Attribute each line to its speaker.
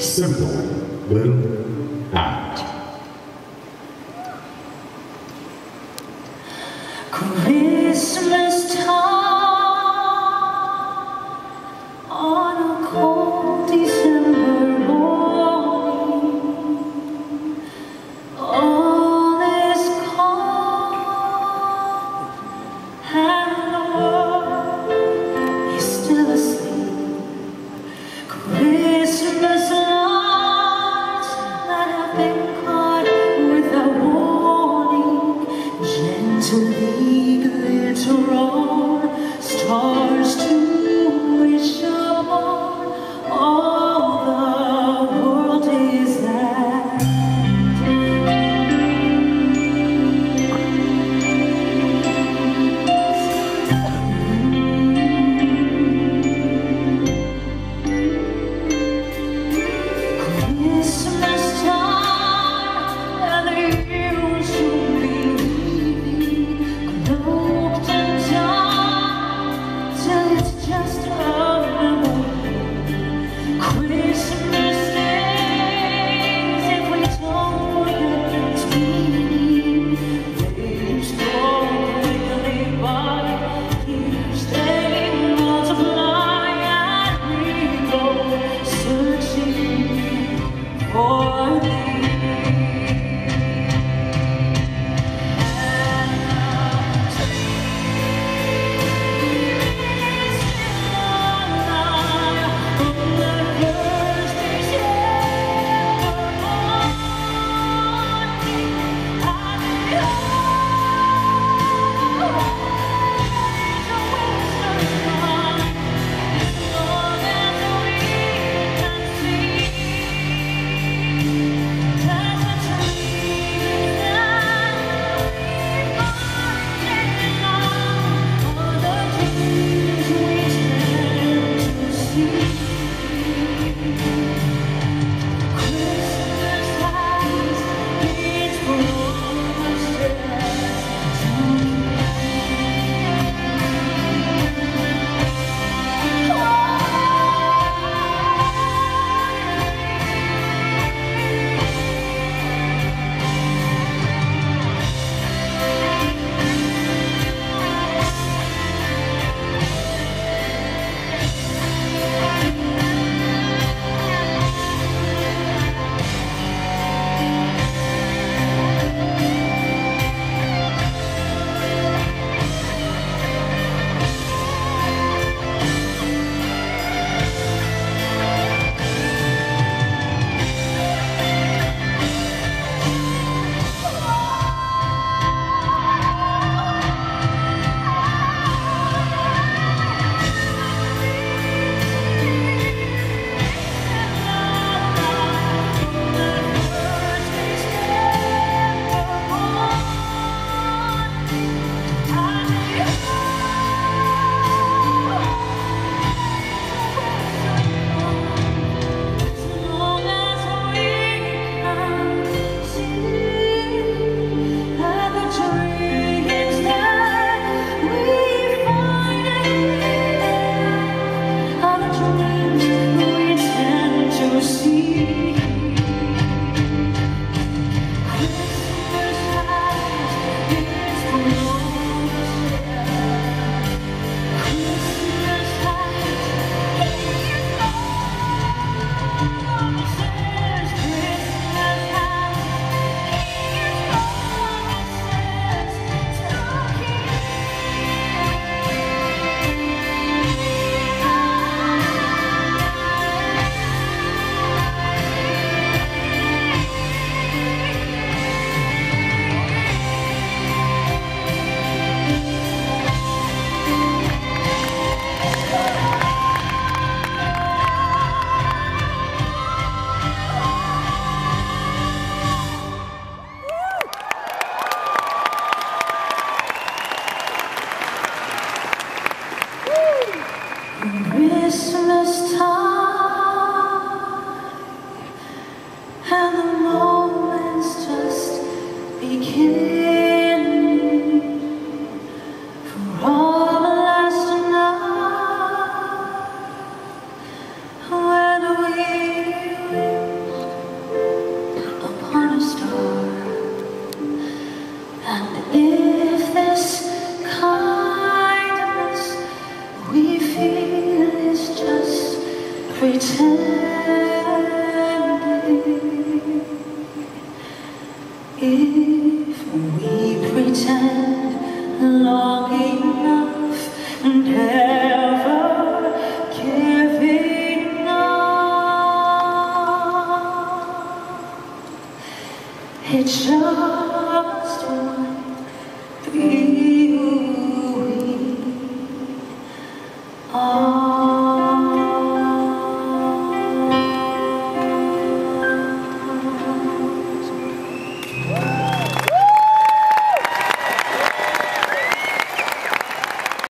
Speaker 1: Simple little act.
Speaker 2: Christmas time on a cold December morning, all is calm and the world is still asleep. Christmas lights that have been caught without warning gently glitter on stars to wish upon. All the world is at Christmas time and the years will be leaving, cloaked in time till it's just a memory. Christmas days, if we don't forget its meaning, days go quickly by, years they multiply, and we go searching for thee. And the tree is still alive on the pretending. If we pretend long enough and ever give enough, it just might be who we are.